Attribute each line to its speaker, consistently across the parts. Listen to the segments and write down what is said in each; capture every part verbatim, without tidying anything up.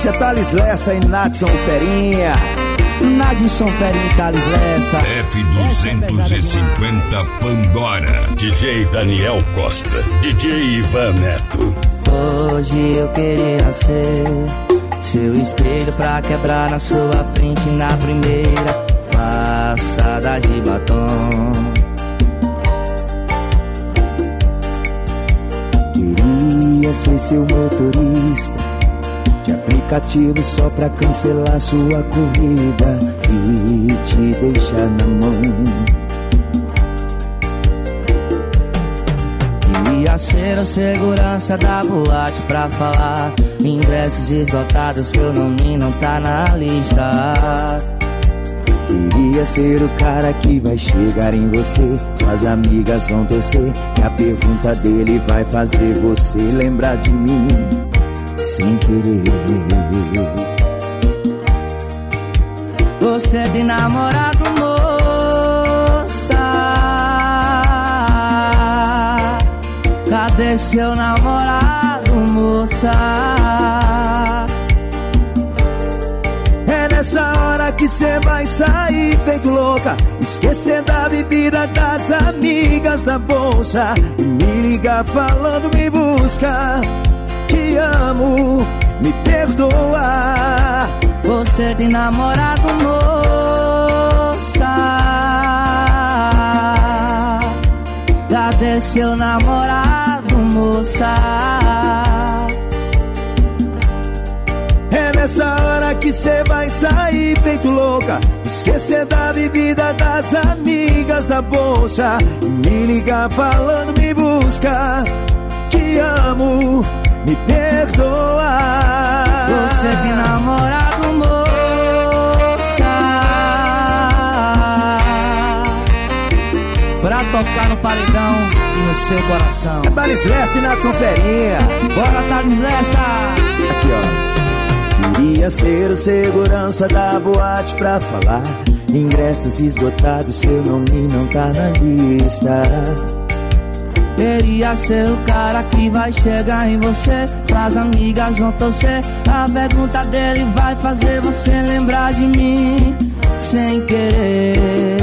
Speaker 1: é Thales Lessa e Nadson Ferinha.
Speaker 2: Nadson Ferinha e Thales Lessa.
Speaker 3: F duzentos e cinquenta Pandora. D J Daniel Costa. D J Ivan Neto.
Speaker 2: Hoje eu queria ser seu espelho pra quebrar na sua frente na primeira passada de batom.
Speaker 1: Queria ser seu motorista de aplicativo só pra cancelar sua corrida e te deixar na mão.
Speaker 2: Queria ser o segurança da boate pra falar ingressos esgotados, seu nome não tá na lista.
Speaker 1: Queria ser o cara que vai chegar em você, suas amigas vão torcer, que a pergunta dele vai fazer você lembrar de mim sem querer.
Speaker 2: Você tem namorado, moça? Cadê seu namorado, moça?
Speaker 1: É nessa hora que cê vai sair feito louca, esquecer da bebida, das amigas, da bolsa, e me ligar falando me busca. Te amo, me perdoa.
Speaker 2: Você tem namorado, moça? Cadê seu namorado, moça?
Speaker 1: É nessa hora que cê vai sair feito louca, esquecer da bebida, das amigas, da bolsa, e me ligar falando me busca. Te amo, me perdoa.
Speaker 2: Você tem namorado, moça? Pra tocar no paredão e no seu coração.
Speaker 1: É Thales Lessa e Nadson Ferinha.
Speaker 2: Bora, Thales Lessa.
Speaker 1: Aqui, ó. Queria ser o segurança da boate pra falar ingressos esgotados, seu nome não tá na lista.
Speaker 2: Queria ser o cara que vai chegar em você, suas amigas vão torcer, a pergunta dele vai fazer você lembrar de mim sem querer.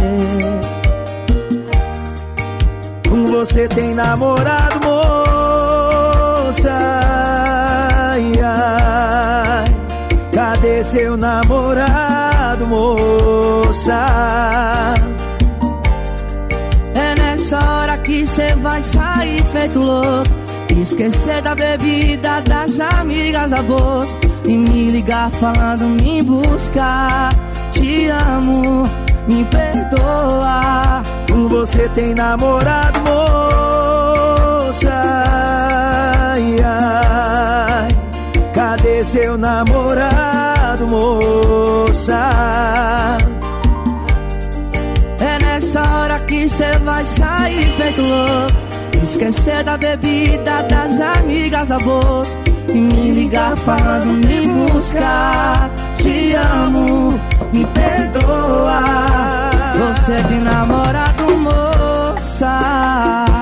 Speaker 1: Com você tem namorado, moça? Ai, ai. Cadê seu namorado, moça?
Speaker 2: É nessa hora que cê vai sair feito louco, esquecer da bebida, das amigas, da bolsa, e me ligar falando me buscar. Te amo, me perdoa.
Speaker 1: Com você tem namorado, moça? Ai, ai. Cadê seu namorado, moça?
Speaker 2: É nessa hora que cê vai sair feito louco, esquecer da bebida, das amigas, da bolsa, e me ligar falando me buscar. Te amo, me perdoa. Você tem namorado, moça?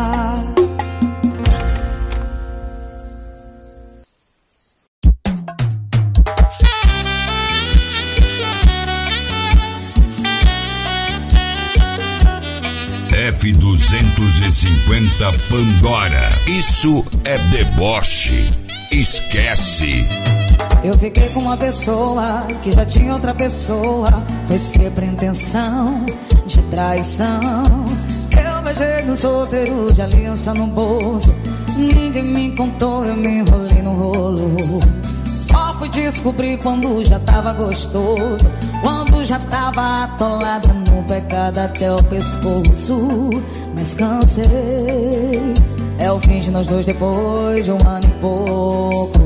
Speaker 3: F duzentos e cinquenta Pandora. Isso é deboche. Esquece.
Speaker 4: Eu fiquei com uma pessoa que já tinha outra pessoa. Foi sempre intenção de traição. Eu beijei no solteiro de aliança no bolso. Ninguém me contou, eu me enrolei no rolo. Só fui descobrir quando já tava gostoso, quando já tava atolada no pecado até o pescoço. Mas cansei, é o fim de nós dois depois de um ano e pouco.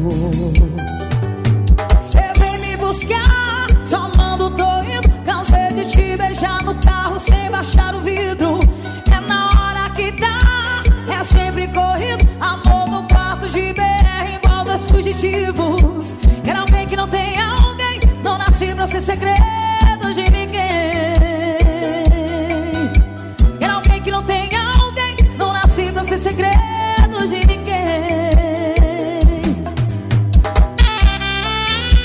Speaker 4: Cê vem me buscar, só mando tô indo. Cansei de te beijar no carro sem baixar o vidro. É na hora que dá, é sempre corrido. Amor no quarto de B R igual dois fugitivos. Quero alguém que não tenha alguém, não nasci pra ser segredo de ninguém. Quero alguém que não tenha alguém, não nasci pra ser segredo de ninguém.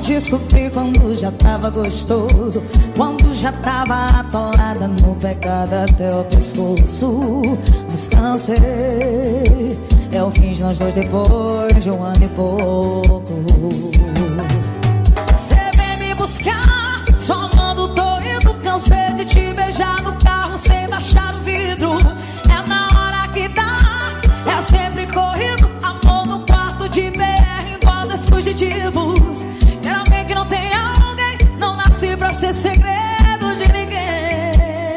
Speaker 4: descobri quando já tava gostoso, quando já tava atolada no pecado até o pescoço. Mas cansei, é o fim de nós dois depois de um ano e pouco. Cê vem me buscar, só mando tô indo. Cansei de te beijar no carro sem baixar o vidro. É na hora que dá, é sempre corrido. Amor no quarto de B R igual dos fugitivos. Quero alguém que não tenha alguém, não nasci pra ser segredo de ninguém.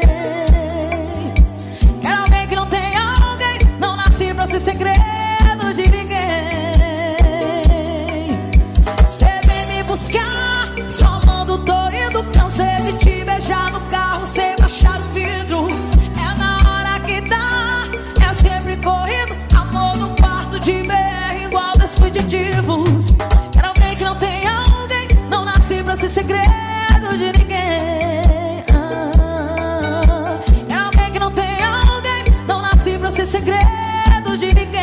Speaker 4: Quero alguém que não tenha alguém, não nasci pra ser segredo de ninguém. Cê vem me buscar, só mando tô indo. Cansei de te beijar no carro sem baixar o vidro. É na hora que dá, é sempre corrido. Amor no quarto de B R igual dos fugitivos. Quero alguém que não tenha alguém, não nasci pra ser segredo de ninguém. ah, Quero alguém que não tenha alguém, não nasci pra ser segredo de ninguém.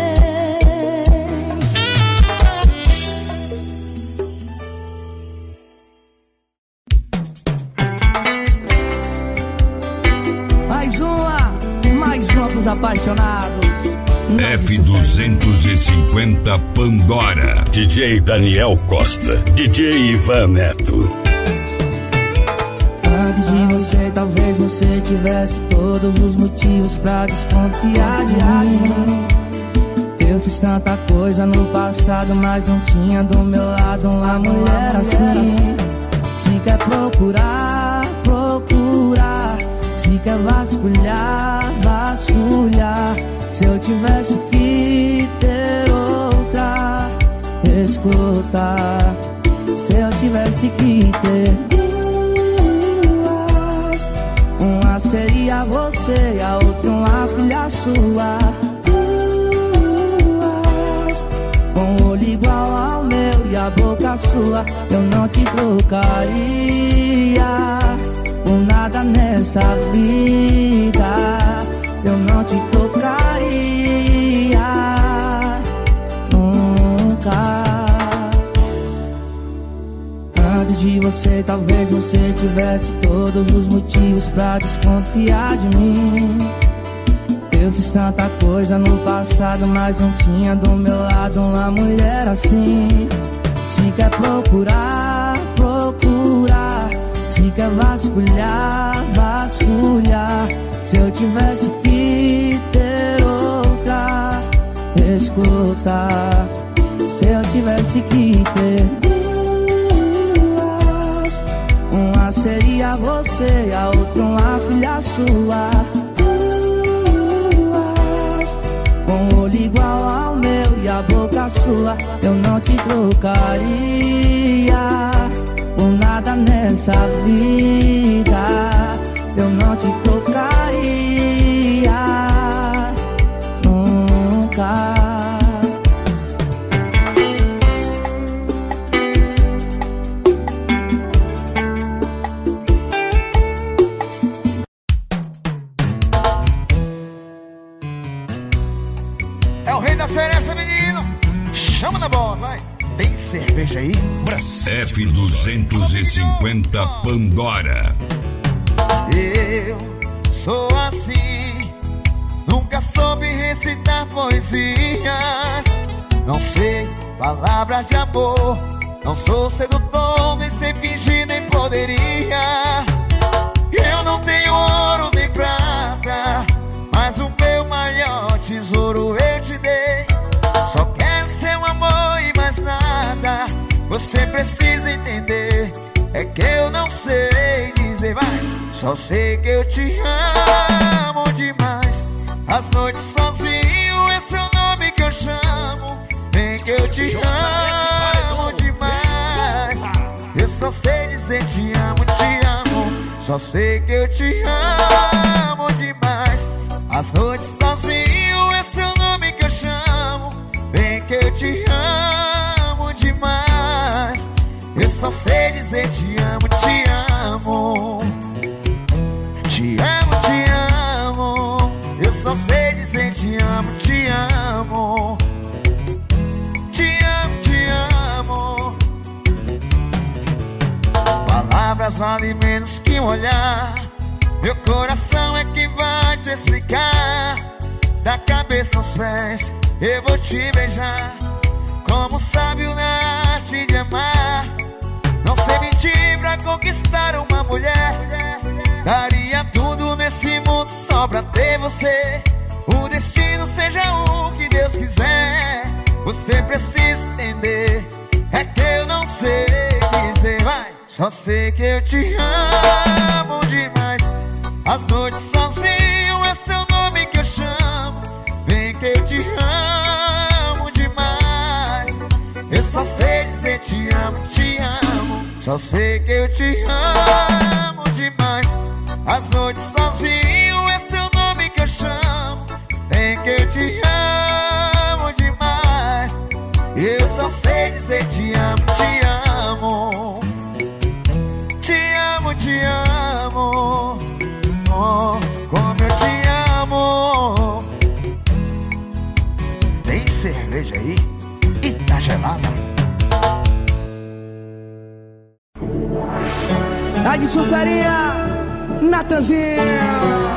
Speaker 2: Mais uma, mais uma pros apaixonados.
Speaker 3: F duzentos e cinquenta Pandora. D J Daniel Costa, D J Ivan Neto.
Speaker 2: Antes de você, talvez você tivesse todos os motivos pra desconfiar de mim. Eu fiz tanta coisa no passado, mas não tinha do meu lado uma mulher assim. Se quer procurar, procurar. Se quer vasculhar, vasculhar. Se eu tivesse que ter outra, escuta. Se eu tivesse que ter duas, uma seria você e a outra uma filha sua. Duas, com o olho igual ao meu e a boca sua. Eu não te trocaria por nada nessa vida. Eu não te trocaria nunca. Antes de você, talvez você tivesse todos os motivos pra desconfiar de mim. Eu fiz tanta coisa no passado, mas não tinha do meu lado uma mulher assim. Se quer procurar, procurar. Se quer vasculhar, vasculhar. Se eu tivesse que ter outra, escuta. Se eu tivesse que ter duas, uma seria você e a outra uma filha sua. Duas, com o olho igual ao meu e a boca sua. Eu não te trocaria por nada nessa vida. Eu não te trocaria nunca.
Speaker 5: É o rei da seresta, menino. Chama na bola, vai. Tem cerveja aí?
Speaker 3: F duzentos e cinquenta Pandora.
Speaker 5: Eu sou assim, nunca soube recitar poesias. Não sei palavras de amor, não sou sedutor, nem sei fingir, nem poderia. Eu não tenho ouro nem prata, mas o meu maior tesouro eu te dei. Só quero seu amor e mais nada. Você precisa entender, é que eu não sei dizer, vai. Só sei que eu te amo demais. As noites sozinho é seu nome que eu chamo. Vem que eu te amo demais. Eu só sei dizer te amo, te amo. Só sei que eu te amo demais. As noites sozinho é seu nome que eu chamo. Vem que eu te amo demais. Eu só sei dizer te amo, te amo. Te amo, te amo. Eu só sei dizer te amo, te amo. Te amo, te amo. palavras valem menos que um olhar. Meu coração é que vai te explicar. Da cabeça aos pés eu vou te beijar, como sábio na arte de amar. Não sei mentir pra conquistar uma mulher. Daria tudo nesse mundo só pra ter você. O destino seja o que Deus quiser. Você precisa entender, é que eu não sei dizer, vai. Só sei que eu te amo demais. As noites sozinho é seu nome que eu chamo. Vem que eu te amo demais. Eu só sei dizer te amo, te amo. Só sei que eu te amo demais. As noites sozinho é seu nome que eu chamo. Vem que eu te amo demais. Eu só sei dizer te amo, te amo. Te amo, te amo. Oh, como eu te amo. Tem cerveja aí? E tá gelada?
Speaker 2: Tá de Sulferinha, Natanzinho.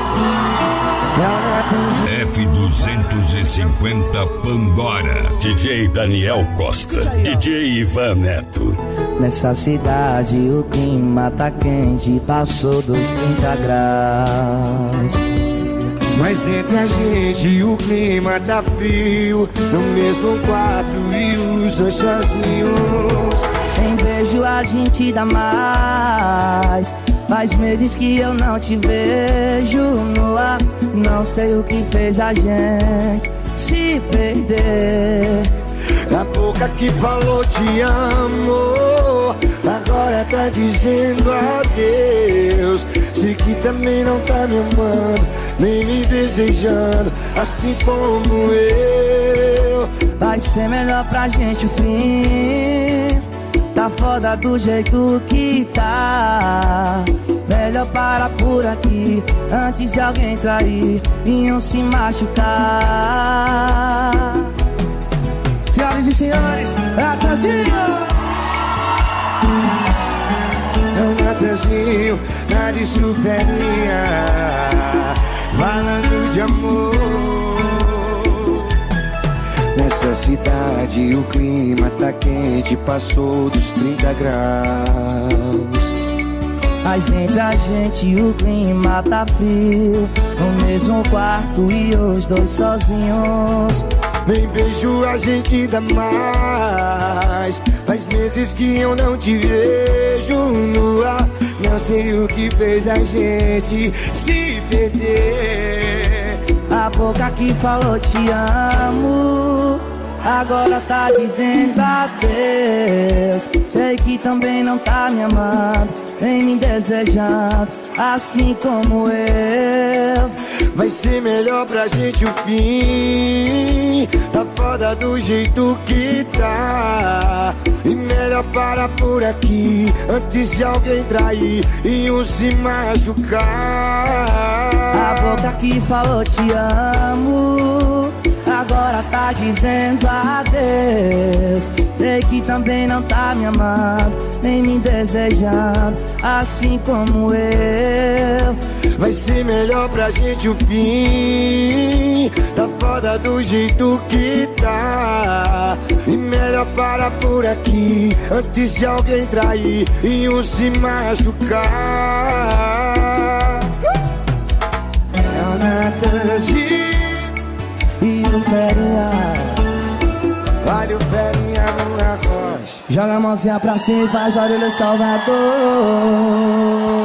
Speaker 3: F duzentos e cinquenta Pandora. D J Daniel Costa. D J Ivan Neto.
Speaker 2: Nessa cidade o clima tá quente, passou dos trinta graus.
Speaker 1: Mas entre a gente o clima tá frio, no mesmo quarto e os dois sozinhos.
Speaker 2: Em beijo a gente dá mais. Faz meses que eu não te vejo no ar. Não sei o que fez a gente se perder.
Speaker 1: A boca que falou te amo, agora tá dizendo adeus. Sei que também não tá me amando, nem me desejando, assim como eu.
Speaker 2: Vai ser melhor pra gente o fim. Tá foda do jeito que tá. Melhor parar por aqui, antes de alguém trair e um se machucar. Senhoras e senhores, Natanzinho.
Speaker 1: É o Natanzinho, tá de Sulferinha, falando de amor. Nessa cidade o clima tá quente, passou dos trinta graus.
Speaker 2: Mas entre a gente o clima tá frio, no mesmo quarto e os dois sozinhos.
Speaker 1: Nem beijo a gente dá mais. Faz meses que eu não te vejo no ar. Não sei o que fez a gente se perder.
Speaker 2: A boca que falou te amo, agora tá dizendo adeus. Sei que também não tá me amando, nem me desejando, assim como eu.
Speaker 1: Vai ser melhor pra gente o fim. Tá foda do jeito que tá. E melhor parar por aqui, antes de alguém trair e um se machucar.
Speaker 2: A boca que falou te amo, agora tá dizendo adeus. Sei que também não tá me amando, nem me desejando, assim como eu.
Speaker 1: Vai ser melhor pra gente o fim. Tá foda do jeito que tá. E melhor parar por aqui, antes de alguém trair e um se machucar. É o Natanzinho
Speaker 2: E o Ferinha,
Speaker 1: vale o Ferinha no arroz.
Speaker 2: joga a mãozinha pra cima e faz barulho, Salvador.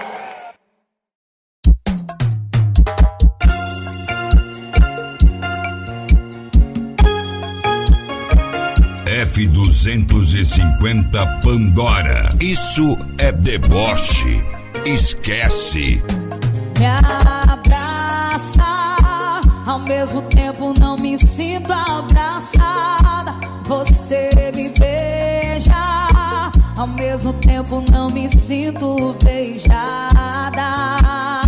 Speaker 3: F duzentos e cinquenta Pandora. Isso é deboche. Esquece.
Speaker 4: Me abraça, ao mesmo tempo não me sinto abraçada. Você me beija, ao mesmo tempo não me sinto beijada.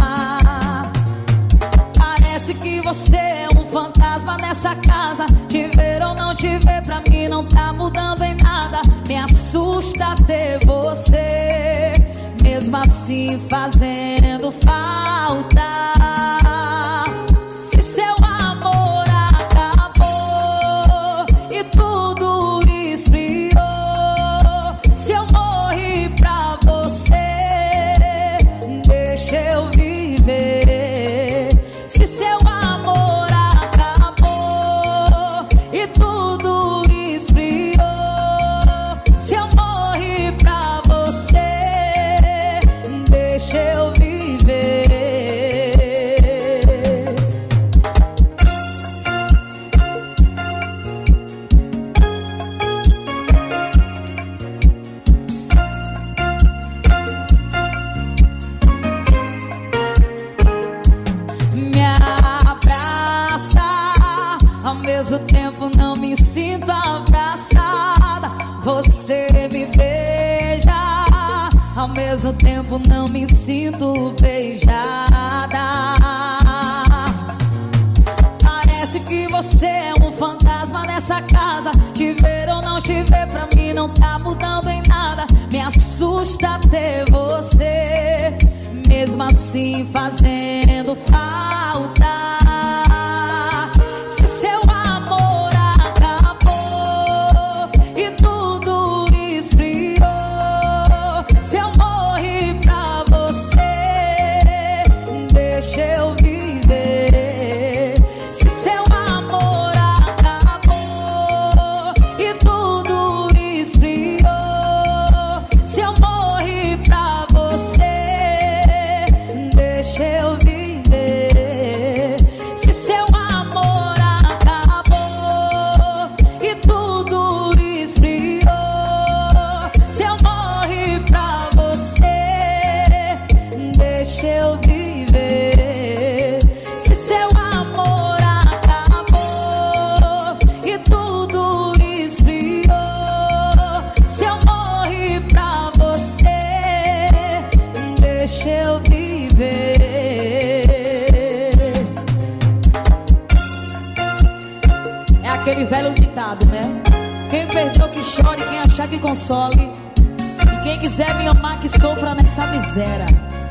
Speaker 4: Parece que você é um fantasma nessa casa. Te ver ou não te ver pra mim não tá mudando em nada. Me assusta ter você mesmo assim fazendo falta. Se seu amor acabou e tudo esfriou, se eu morri pra você, deixa eu viver. Se seu amor acabou e tudo esfriou, se eu morri pra você, deixa eu viver. Me abraça, ao mesmo tempo não me sinto abraçada. Você me beija, ao mesmo tempo não me sinto beijada. Parece que você é um fantasma nessa casa. Te ver ou não te ver pra mim não tá mudando em nada. Me assusta ter você, mesmo assim fazendo falta. Se seu amor acabou e tudo esfriou, se eu morri pra você, deixa eu viver. Se seu amor acabou e tudo esfriou, se eu morri pra você, deixa eu viver. Se seu amor acabou e tudo esfriou, se eu morri pra você, deixa eu viver. Se seu amor acabou e tudo esfriou, se eu morri pra você, deixa eu viver. É aquele velho ditado, né? Quem perdeu que chore, quem achar que console, e quem quiser me amar que sofra nessa miséria.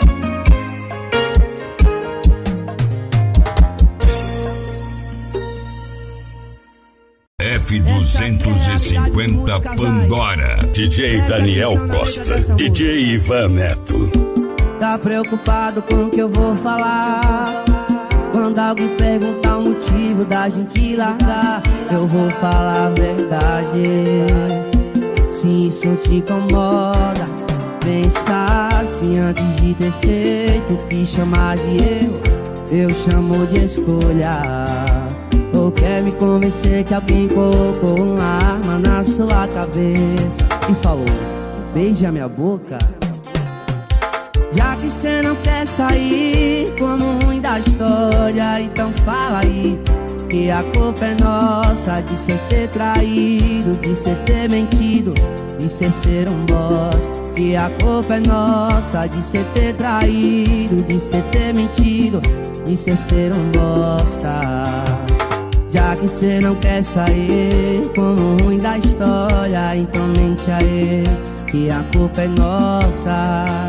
Speaker 3: F duzentos e cinquenta Pandora. D J Daniel Costa. D J Ivan Neto.
Speaker 2: Tá preocupado com o que eu vou falar? Quando alguém perguntar o motivo da gente largar, eu vou falar a verdade. Se isso te incomoda, pensa assim antes de ter feito o que chamar de erro, eu chamo de escolha. Ou quer me convencer que alguém colocou uma arma na sua cabeça e falou, beija minha boca? Já que cê não quer sair como ruim da história, então fala aí que a culpa é nossa de cê ter traído, de cê ter mentido, de cê ser um bosta. Que a culpa é nossa de cê ter traído, de cê ter mentido, de cê ser um bosta. Já que cê não quer sair como ruim da história, então mente aí que a culpa é nossa.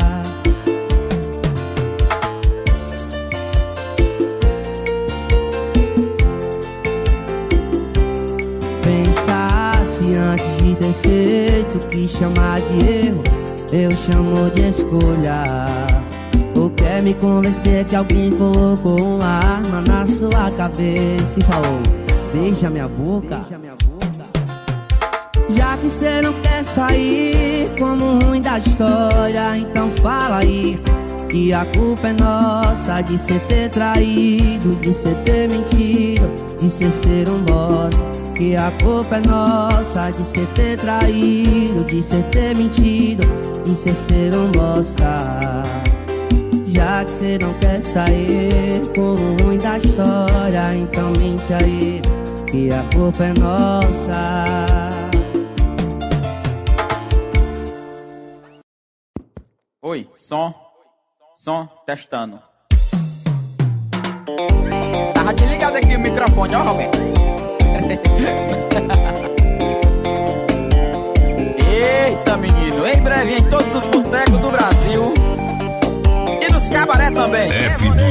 Speaker 2: Pensasse antes de ter feito o que chamar de erro, eu chamo de escolha. Ou quer me convencer que alguém colocou uma arma na sua cabeça e falou, beija minha boca? Já que cê não quer sair como ruim da história, então fala aí que a culpa é nossa de cê ter traído, de cê ter mentido, de cê ser um bosta. Que a culpa é nossa de cê ter traído, de cê ter mentido, de cê ser um bosta. Já que cê não quer sair como ruim da história, então mente aí que a culpa é nossa.
Speaker 6: Oi, som, som, testando. Tava desligado aqui o microfone, ó, Roberto. Eita, menino, em breve em todos os botecos do Brasil.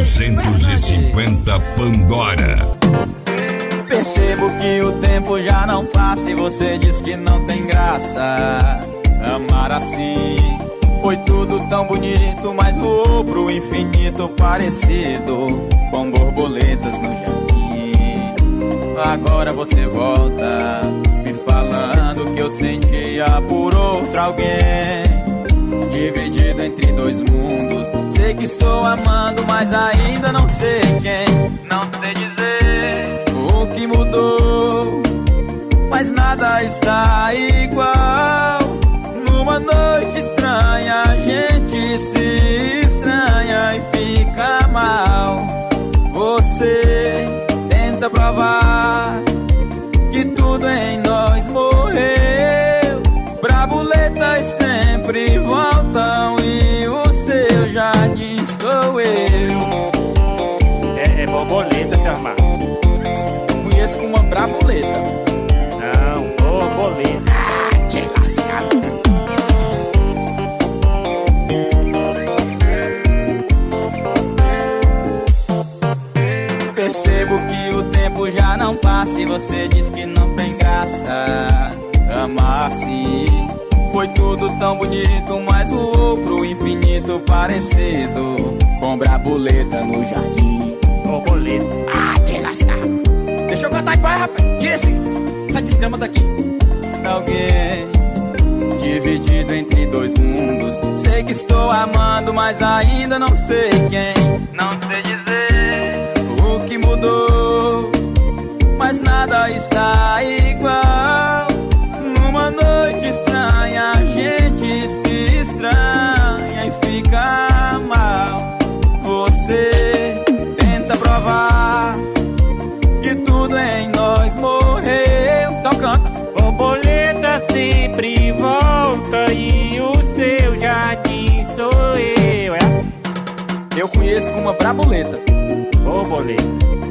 Speaker 3: duzentos e cinquenta Pandora.
Speaker 6: Percebo que o tempo já não passa e você diz que não tem graça. Amar assim foi tudo tão bonito, mas voou pro infinito parecido com borboletas no jardim. Agora você volta me falando que eu sentia por outro alguém, dividido entre dois mundos. Sei que estou amando, mas ainda não sei quem. Não sei dizer o que mudou, mas nada está igual. Numa noite estranha a gente se estranha e fica mal. Você tenta provar que tudo em nós morreu. Brabuletas sempre voltam e o seu jardim sou eu.
Speaker 7: É, é borboleta, seu armário.
Speaker 6: Conheço com uma brabuleta.
Speaker 7: Não, borboleta.
Speaker 6: Ah, te lascar. Percebo que o tempo já não passa e você diz que não tem graça. Amar assim foi tudo tão bonito, mas voou pro infinito parecido com brabuleta no jardim.
Speaker 7: Borboleta.
Speaker 6: Ah, te lascar. Deixa eu cantar igual, rapaz. Tira esse, essa desgrama daqui. Alguém dividido entre dois mundos. Sei que estou amando, mas ainda não sei quem. Não sei dizer o que mudou, mas nada está igual. Numa noite estranha a gente se estranha e fica mal. Você tenta provar que tudo em nós morreu. Então canta.
Speaker 7: Borboleta sempre volta e o seu jardim sou eu. É assim?
Speaker 6: Eu conheço com uma brabuleta.
Speaker 7: Borboleta.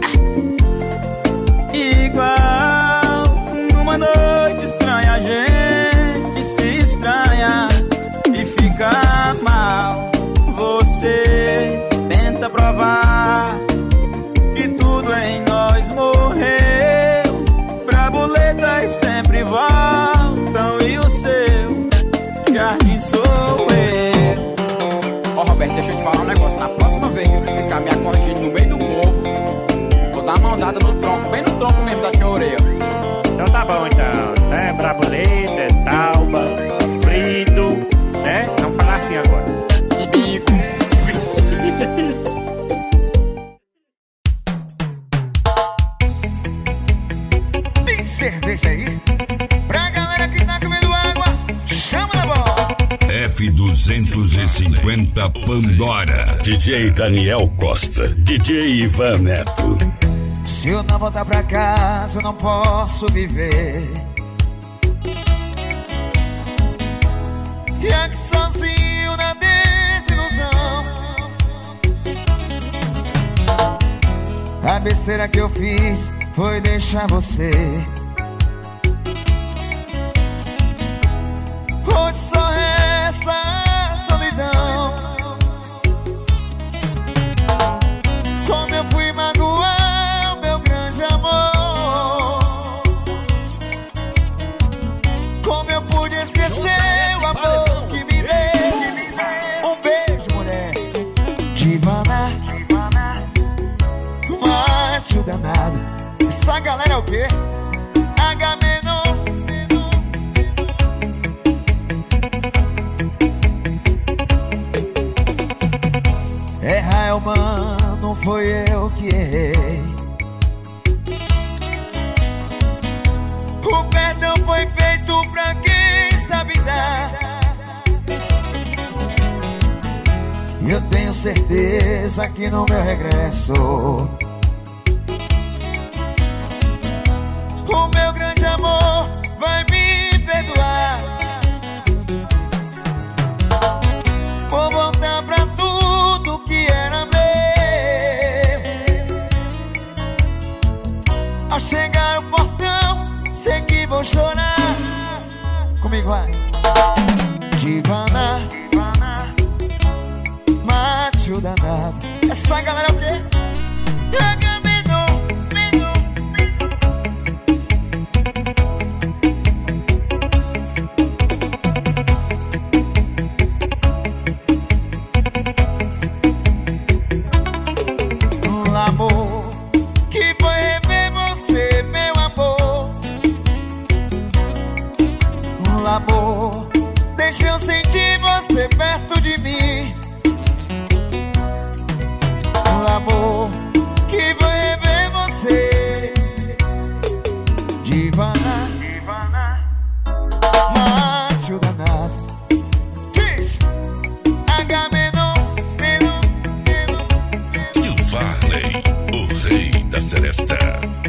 Speaker 6: Igual numa noite estranha a gente se estranha e fica mal. Você tenta provar que tudo em nós morreu. Brabuletas sempre voltam e o seu jardim sou eu. Ó, Roberto, deixa eu te falar um negócio. Na próxima vez que eu ficar me corrigindo no meio do povo, vou dar uma mãozada no tronco, bem no tronco mesmo da tua orelha.
Speaker 7: Então tá bom, então. É brabuleta, é tauba, frito, né? Vamos falar assim agora.
Speaker 6: E bico.
Speaker 5: Tem cerveja aí? Pra galera que tá comendo água, chama na bola.
Speaker 3: F duzentos e cinquenta Pandora. D J Daniel Costa, D J Ivan Neto.
Speaker 5: Se eu não voltar pra casa, eu não posso viver. E aqui sozinho na desilusão. A besteira que eu fiz foi deixar você. Hoje só resta a solidão. Como eu fui magoar o meu grande amor. Como eu pude esquecer o amor que me deu. Um beijo, mulher. Divana, macho danado. Essa galera é o quê? Agamenon. Errar é humano, foi eu que errei. O perdão foi feito pra quem sabe dar. E eu tenho certeza que no meu regresso o meu grande amor vai me perdoar. Vou voltar pra tudo que era meu. Ao chegar ao portão, sei que vou chorar. Comigo vai. Divana, macho danado. Essa galera é o quê? Amor, que foi rever você, meu amor. Um amor, deixa eu sentir você perto de mim. Um amor, que foi rever você. Divana, Divana, macho danado. Diz, Agamenon, Menon, Menon,
Speaker 3: Silvarley, o rei da Seresta.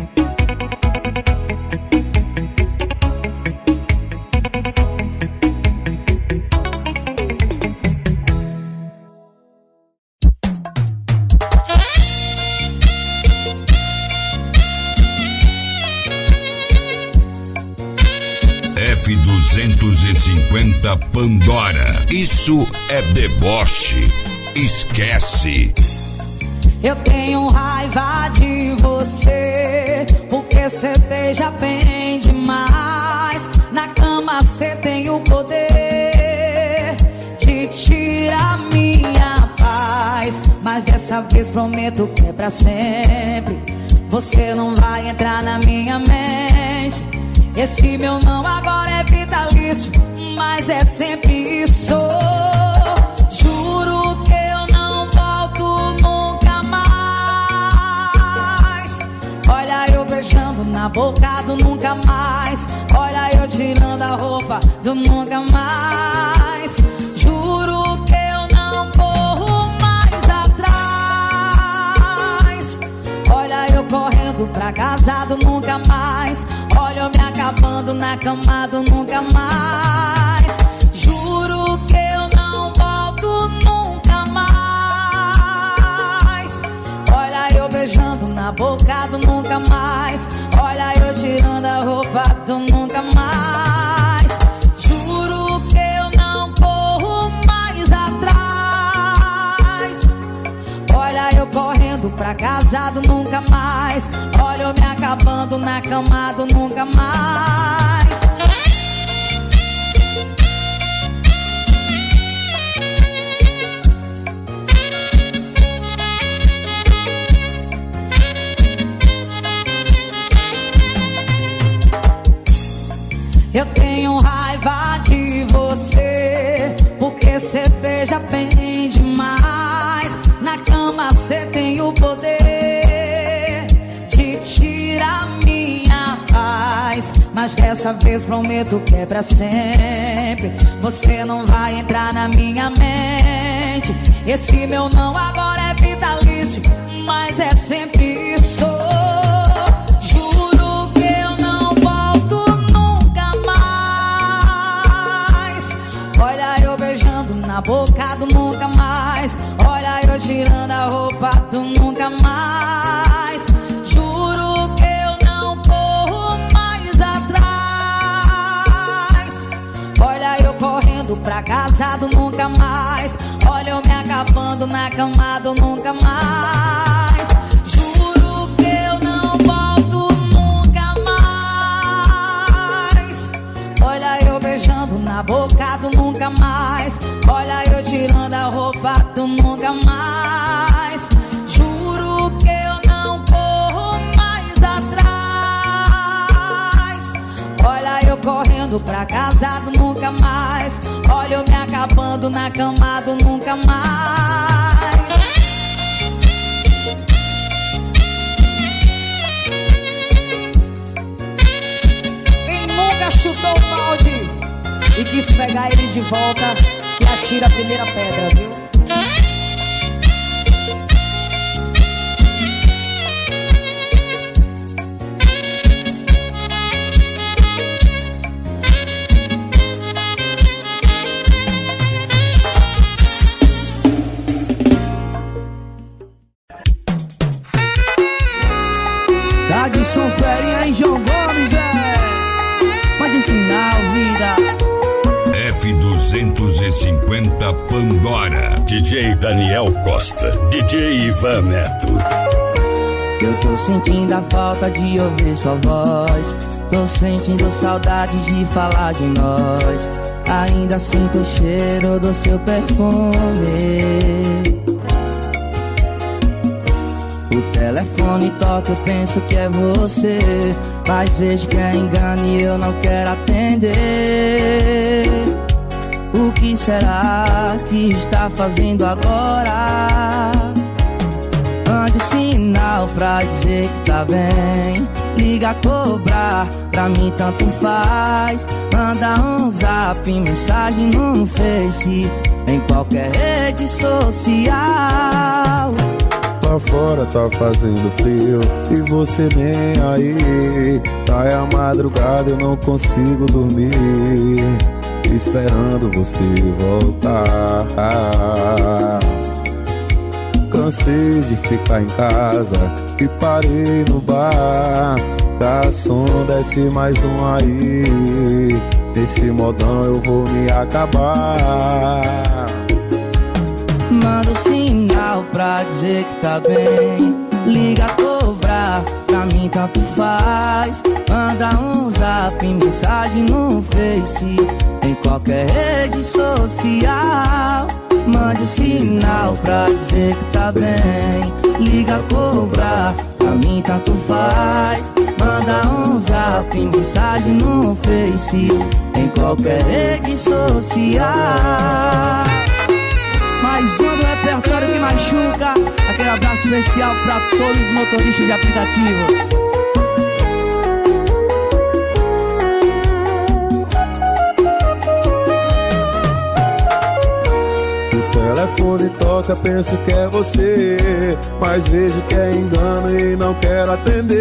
Speaker 3: F duzentos e cinquenta Pandora. Isso é deboche. Esquece.
Speaker 4: Eu tenho raiva de você, porque cê beija bem demais. Na cama cê tem o poder de tirar minha paz. Mas dessa vez prometo que é pra sempre. Você não vai entrar na minha mente. Esse meu não agora é vitalício, mas é sempre isso. Juro que eu não volto nunca mais. Olha eu beijando na boca do nunca mais. Olha eu tirando a roupa do nunca mais. Juro que eu não corro mais atrás. Olha eu correndo pra casa do nunca mais. Olha eu me acabando na cama do nunca mais. Juro que eu não volto nunca mais. Olha eu beijando na boca do nunca mais. Olha eu tirando a roupa do nunca mais. Juro que eu não corro mais atrás. Olha eu correndo pra casa do nunca mais. Olha eu me acabando na cama do nunca mais. Eu tenho raiva de você, porque cê beija bem demais. Na cama cê tem o poder de tirar minha paz. Mas dessa vez prometo que é pra sempre. Você não vai entrar na minha mente. Esse meu não agora é vitalício, mas é sempre isso. Juro que eu não volto nunca mais. Olha eu beijando na boca do nunca mais. Olha eu tirando a roupa do nunca mais. Juro que eu não corro mais atrás. Olha eu correndo pra casa do nunca mais. Olha eu me acabando na cama do nunca mais. Juro que eu não volto nunca mais. Olha eu beijando na boca do nunca mais. Olha eu tirando a roupa do nunca mais. Juro que eu não corro mais atrás. Olha eu correndo pra casa do nunca mais. Olha eu me acabando na cama do nunca mais. Quem nunca chutou o balde e quis pegar ele de volta, que atira a primeira pedra, viu?
Speaker 2: Tá de sofrerinha em João Gomes, é. Pode ensinar, vida.
Speaker 3: F duzentos duzentos e cinquenta Pandora. D J Daniel Costa, D J Ivan Neto.
Speaker 2: Eu tô sentindo a falta de ouvir sua voz. Tô sentindo saudade de falar de nós. Ainda sinto o cheiro do seu perfume. O telefone toca, eu penso que é você, mas vejo que é engano e eu não quero atender. O que será que está fazendo agora? Mande sinal pra dizer que tá bem. Liga, cobrar, pra mim tanto faz. Manda um zap, mensagem no Face, em qualquer rede social.
Speaker 8: Lá fora tá fazendo frio e você nem aí. Tá é a madrugada, eu não consigo dormir, esperando você voltar. Cansei de ficar em casa e parei no bar. Garçom, desce mais um aí. Desse modão eu vou me acabar.
Speaker 2: Manda um sinal pra dizer que tá bem. Liga, cobrar, pra mim tanto faz. Manda um zap, mensagem no Face, em qualquer rede social. Mande um sinal pra dizer que tá bem. Liga, cobrar, pra mim tanto faz. Manda um zap, mensagem no Face, em qualquer rede social. Mais um do repertório que machuca. Aquele abraço especial pra todos os motoristas de aplicativos.
Speaker 8: O telefone toca, penso que é você, mas vejo que é engano e não quero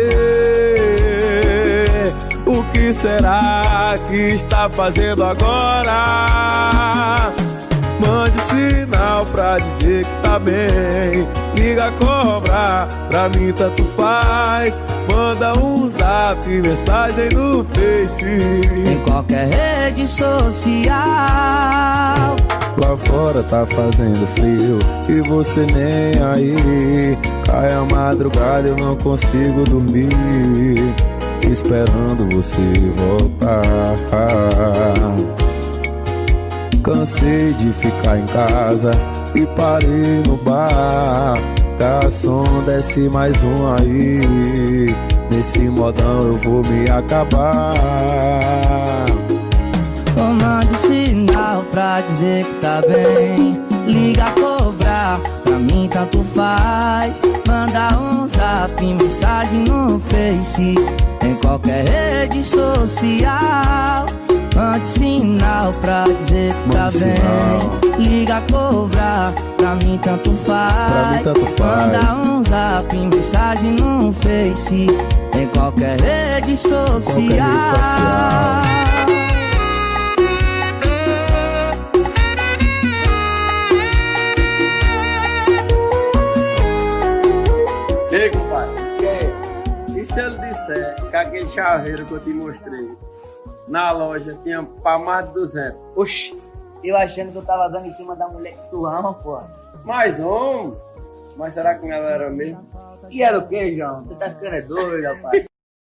Speaker 8: atender. O que será que está fazendo agora? Mande sinal pra dizer que tá bem. Liga, cobrar, pra mim tanto faz. Manda um zap, mensagem no Face,
Speaker 2: em qualquer rede social.
Speaker 8: Lá fora tá fazendo frio e você nem aí. Cai a madrugada, eu não consigo dormir, esperando você voltar. Cansei de ficar em casa e parei no bar. Garçom, desce mais um aí. Nesse modão eu vou me acabar.
Speaker 2: Mande sinal pra dizer que tá bem. Liga, cobrar, pra mim tanto faz. Manda um zap, mensagem no Face, em qualquer rede social. Mande sinal pra dizer que tá bem. Liga, cobrar, pra mim tanto faz. Manda um zap, mensagem no Face, em qualquer rede social.
Speaker 9: Ei, compadre, e se ele disser que aquele chaveiro que eu te mostrei na loja tinha pra mais de duzentos?
Speaker 10: Oxi, eu achando que eu tava dando em cima da mulher que tu ama, pô.
Speaker 9: Mais um? Mas será que ela era mesmo?
Speaker 10: E era o que, João? Tu tá ficando doido, rapaz.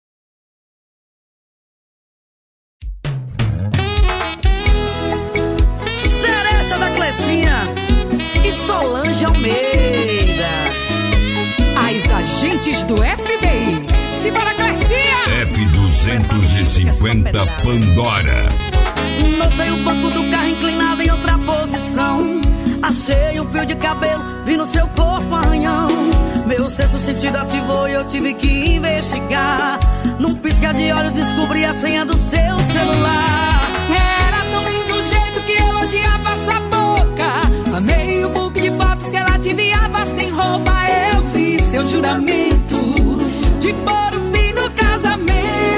Speaker 11: Seresta da Clecinha e Solange Almeida, as agentes do F B I. Simbora, Clecinha!
Speaker 3: F duzentos e cinquenta Pandora.
Speaker 11: Notei o banco do carro inclinado em outra posição. Achei um fio de cabelo, vi no seu corpo arranhão. Meu sexto sentido ativou e eu tive que investigar. Num piscar de olhos descobri a senha do seu celular. Era tão lindo o jeito que elogiava sua boca. Amei o book de fotos que ela te enviava sem roupa. Eu fiz seu juramento de pôr o fim no casamento.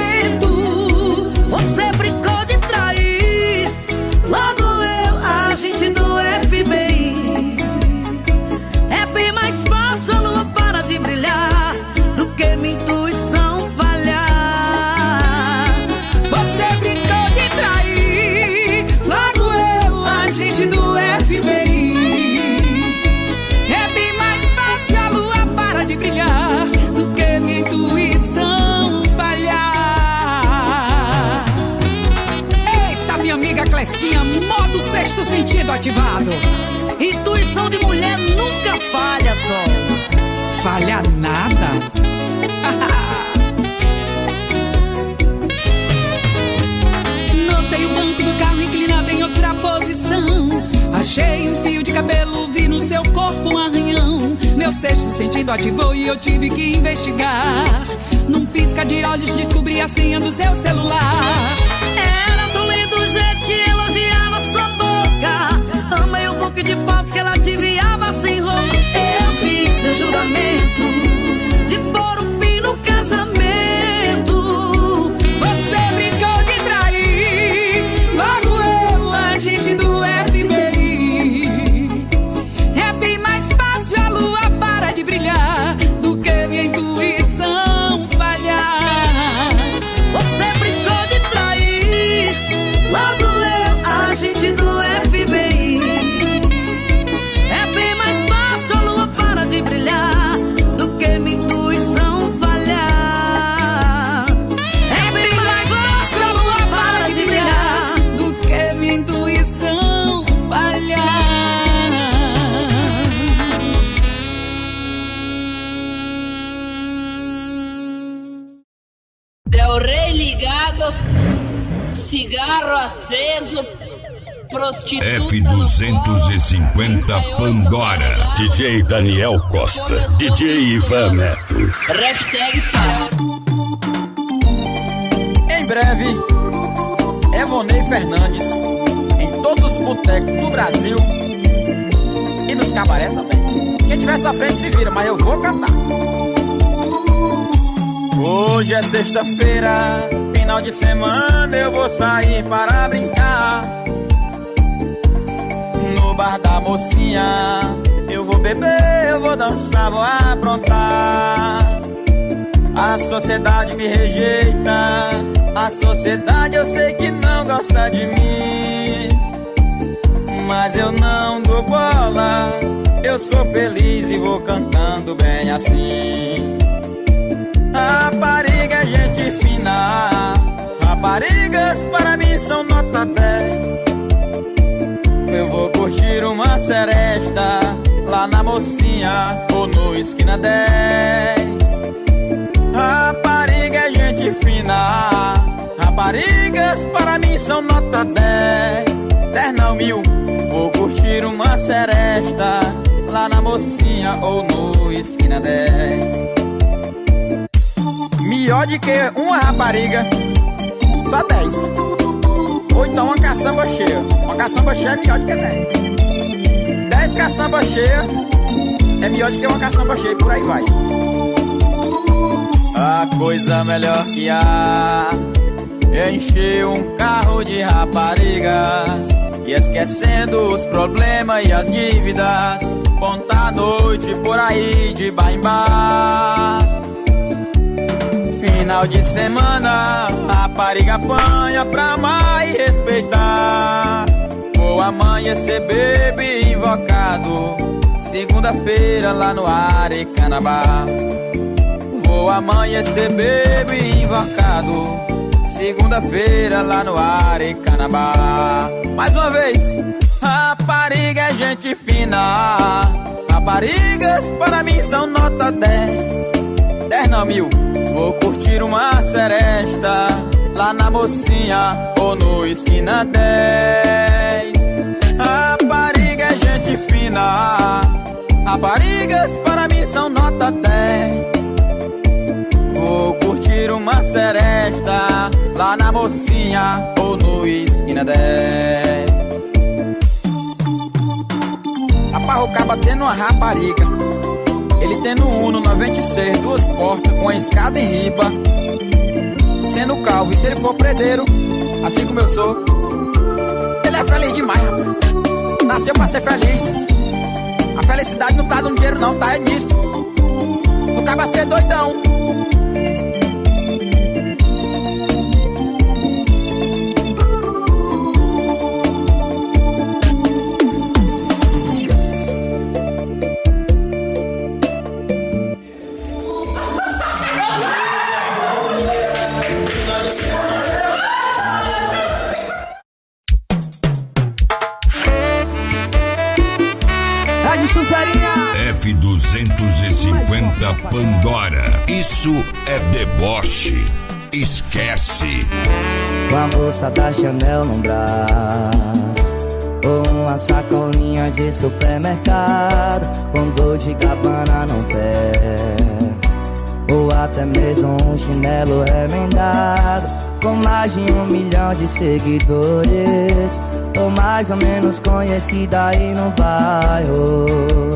Speaker 11: Você brincou de trair, logo eu, agente do F B I. É bem mais fácil a lua para de brilhar do que minha intuição falhar. Você brincou de trair, logo eu,
Speaker 12: conversinha, modo sexto sentido ativado. Intuição de mulher nunca falha, só. Falha nada. Notei o banco do carro inclinado em outra posição. Achei um fio de cabelo, vi no seu corpo um arranhão. Meu sexto sentido ativou e eu tive que investigar. Num pisca de olhos descobri a senha do seu celular.
Speaker 11: Era tão lindo o jeito que elogiava sua boca. Amei o buquê de fotos que ela te enviava sem roupa. Eu fiz seu juramento de pôr um fim no casamento.
Speaker 12: Você brincou de trair, logo eu, agente do F B I. É bem mais fácil a lua parar de brilhar do que minha intuição falhar.
Speaker 11: Você brincou de trair, logo eu, agente do F B I. É bem mais fácil a lua parar de brilhar do que minha intuição falhar. É bem mais fácil a lua parar de brilhar
Speaker 12: do que minha intuição falhar.
Speaker 13: Del Rey ligado, cigarro aceso, prostituta
Speaker 3: F duzentos e cinquenta Pandora. D J Daniel Costa, D J Ivan Neto.
Speaker 13: Hashtag pai.
Speaker 6: Em breve, Evonei Fernandes em todos os botecos do Brasil e nos cabaré também. Quem tiver sofrendo se vira, mas eu vou cantar. Hoje é sexta-feira, final de semana, eu vou sair para brincar. No bar da mocinha, eu vou beber, eu vou dançar, vou aprontar. A sociedade me rejeita, a sociedade eu sei que não gosta de mim, mas eu não dou bola, eu sou feliz e vou cantando bem assim. Rapariga é gente fina, raparigas para mim são nota dez. Eu vou curtir uma seresta lá na mocinha ou no esquina dez. Rapariga é gente fina, raparigas para mim são nota dez. Ternal mil, vou curtir uma seresta lá na mocinha ou no esquina dez. Melhor de que uma rapariga, só dez. Ou então uma caçamba cheia. Uma caçamba cheia é melhor do que dez. Dez caçamba cheia é melhor do que uma caçamba cheia, por aí vai. A coisa melhor que há é encher um carro de raparigas e esquecendo os problemas e as dívidas, ponta a noite por aí de bar em bar. Final de semana, rapariga apanha pra amar e respeitar. Vou amanhecer bebe invocado, segunda-feira lá no Arecanabá. Vou amanhecer bebe invocado, segunda-feira lá no Arecanabá. Mais uma vez, rapariga é gente fina, raparigas para mim são nota dez. Ternal mil, vou curtir uma seresta lá na mocinha ou no esquina dez. Rapariga é gente fina, raparigas para mim são nota dez. Vou curtir uma seresta lá na mocinha ou no esquina dez. Aparrocaba tendo uma rapariga, ele tendo um Uno noventa e seis, duas portas com a escada em riba, sendo calvo e se ele for predeiro, assim como eu sou, ele é feliz demais, rapaz. Nasceu pra ser feliz. A felicidade não tá no dinheiro não, tá é nisso. No caba ser doidão.
Speaker 3: F duzentos e cinquenta Pandora. Isso é deboche. Esquece.
Speaker 2: Com a moça da Chanel no braço, ou uma sacolinha de supermercado, com dor de Gabbana no pé, ou até mesmo um chinelo remendado, com mais de um milhão de seguidores, ou mais ou menos conhecida aí no bairro.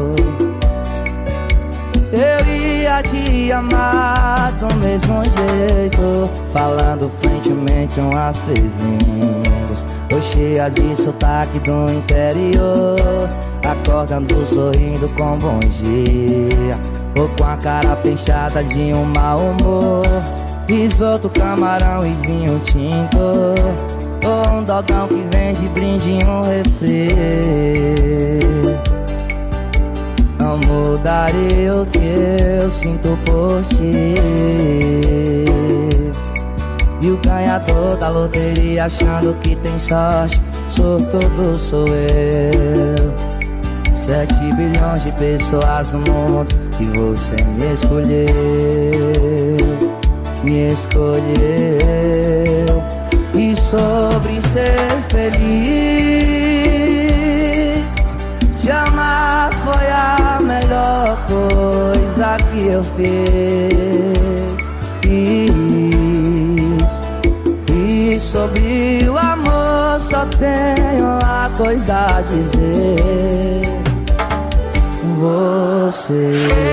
Speaker 2: Eu ia te amar do mesmo jeito, falando frentemente umas três línguas, ou cheia de sotaque do interior, acordando sorrindo com bom dia, ou com a cara fechada de um mau humor, risoto, camarão e vinho tinto, ou um dogão que vende brinde em um refri. Não mudarei o que eu sinto por ti. E o ganhador da loteria achando que tem sorte, sortudo sou eu. Sete bilhões de pessoas no mundo e você me escolheu, me escolheu. E sobre ser feliz, te amar foi a melhor coisa que eu fiz. E sobre o amor só tenho uma coisa a dizer: você.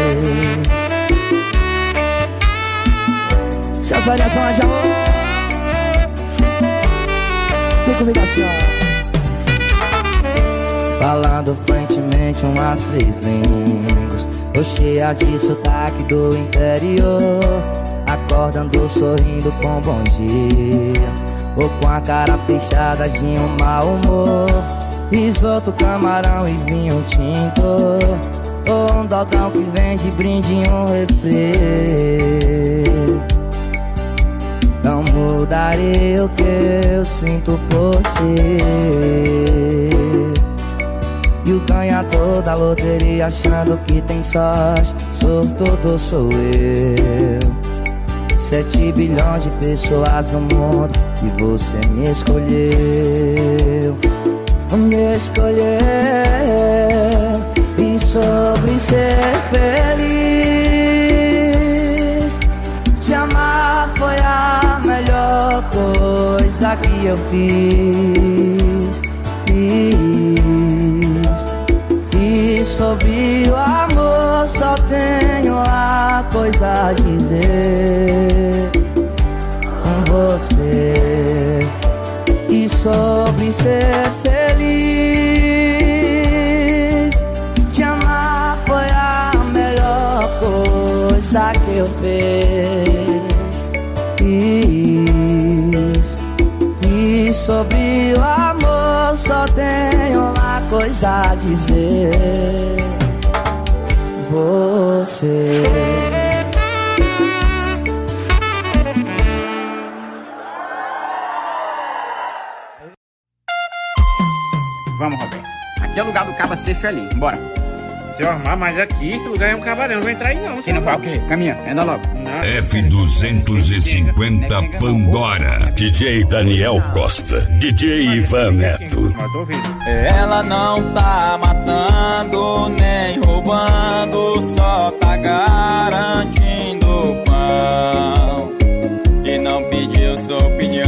Speaker 2: Seu telefone de amor, vem comigo assim, ó. Falando frentemente umas três línguas, ou cheia de sotaque do interior, acordando sorrindo com bom dia, ou com a cara fechada de um mau humor, risoto, camarão e vinho tinto, ou um dogão que vende brinde em um refri. Não mudarei o que eu sinto por ti. E o ganhador da loteria achando que tem sorte, sortudo sou eu. Sete bilhões de pessoas no mundo e você me escolheu, me escolheu. E sobre ser feliz, te amar foi a melhor coisa que eu fiz. E sobre o amor só tenho a coisa a dizer: você. E sobre ser feliz, te amar foi a melhor coisa que eu fiz. E sobre o amor só tenho uma coisa a dizer: você.
Speaker 14: Vamos, Roberto. Aqui é o lugar do caba ser feliz. Bora.
Speaker 7: Seu Armar, mas aqui esse lugar é um cabarão. Não vai entrar aí não.
Speaker 14: Você não vai o quê? Caminha, anda logo.
Speaker 3: Não, F duzentos e cinquenta Pandora. D J Daniel Costa. D J Ivan Neto.
Speaker 6: Ela não tá matando nem roubando, só tá garantindo pão. E não pediu sua opinião.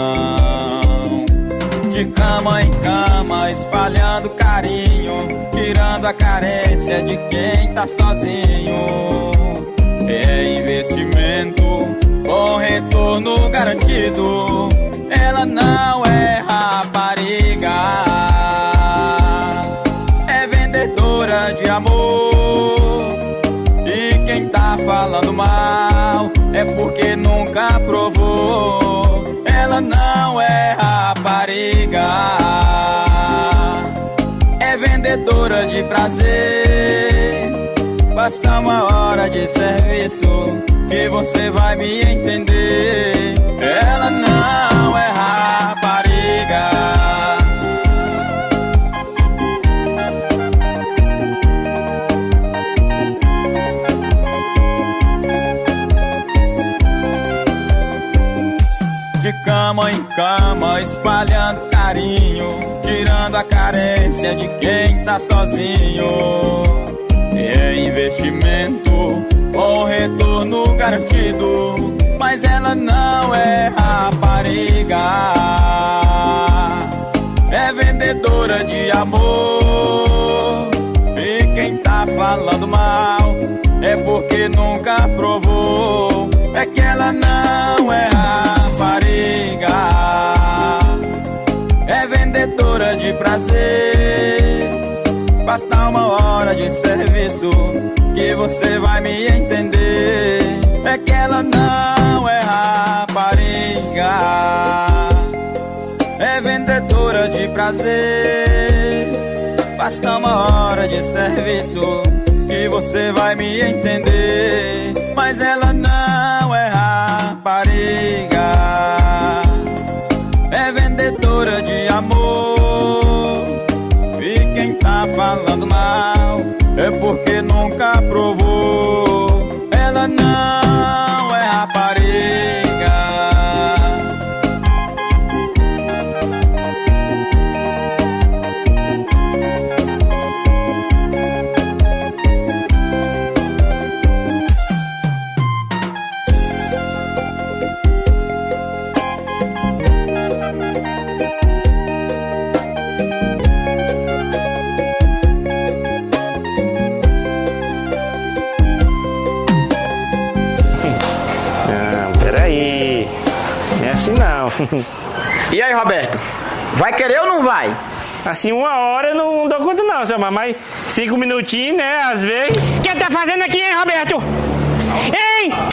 Speaker 6: De cama em cama, espalhando carinho, tirando a carência de quem tá sozinho. É investimento com retorno garantido. Ela não é rapariga, é vendedora de amor. E quem tá falando mal é porque nunca provou. Ela não é rapariga, é vendedora de prazer. Basta uma hora de serviço que você vai me entender. Ela não é rapariga, espalhando carinho, tirando a carência de quem tá sozinho. É investimento com retorno garantido, mas ela não é rapariga, é vendedora de amor. E quem tá falando mal é porque nunca provou, é que ela não é rapariga, é vendedora de prazer. Basta uma hora de serviço que você vai me entender, é que ela não é rapariga, é vendedora de prazer. Basta uma hora de serviço que você vai me entender, mas ela não é rapariga, é vendedora de amor. E quem tá falando mal é porque nunca provou, ela não é rapariga.
Speaker 7: Não.
Speaker 14: E aí, Roberto? Vai querer ou não vai?
Speaker 7: Assim, uma hora eu não dou conta não, seu mas cinco minutinhos, né, às vezes. O que tá fazendo aqui, hein, Roberto? Hein?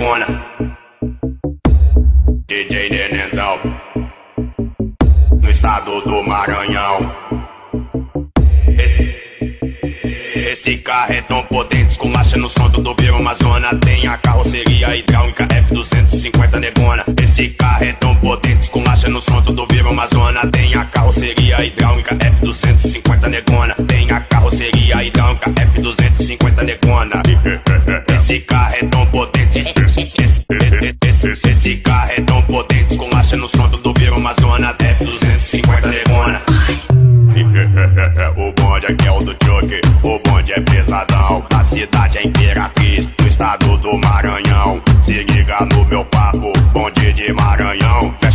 Speaker 15: negona. D J Nenenzão, no estado do Maranhão. Esse carro é tão potente, esculacha no som do Viro Amazona. Tem a carroceria hidráulica F duzentos e cinquenta negona. Esse carro é tão potente, esculacha no som do Viro Amazona. Tem a carroceria hidráulica F duzentos e cinquenta negona. Tem a carroceria hidráulica F duzentos e cinquenta negona. Esse carro é tão potente, esse, esse, esse, esse carro é tão potente, esculacha no som do Viro Amazona. F duzentos e cinquenta negona. O bonde aqui é o do Chuck, o bonde é pesadão. A cidade é Imperatriz, no estado do Maranhão. Se liga no meu papo, bonde de Maranhão.